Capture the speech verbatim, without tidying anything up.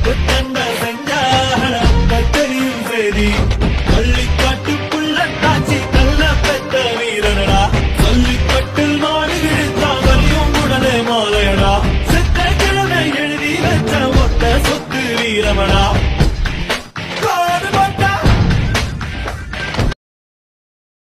புத்தண்ட செஞ்சாட கத்தரியும் சரி பள்ளிக்காட்டு புள்ள காட்சி கல்ல பெத்த வீரனடா சொல்லிப்பட்டில் மாடு விழுத்தா வலியும் உடனே மாலையடா செத்த கிழமை எழுதி வச்ச ஒத்த சொத்து வீரமடா